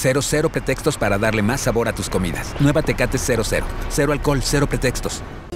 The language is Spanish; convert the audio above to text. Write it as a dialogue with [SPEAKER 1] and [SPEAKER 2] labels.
[SPEAKER 1] Cero pretextos para darle más sabor a tus comidas. Nueva Tecate 00. Cero alcohol, cero pretextos.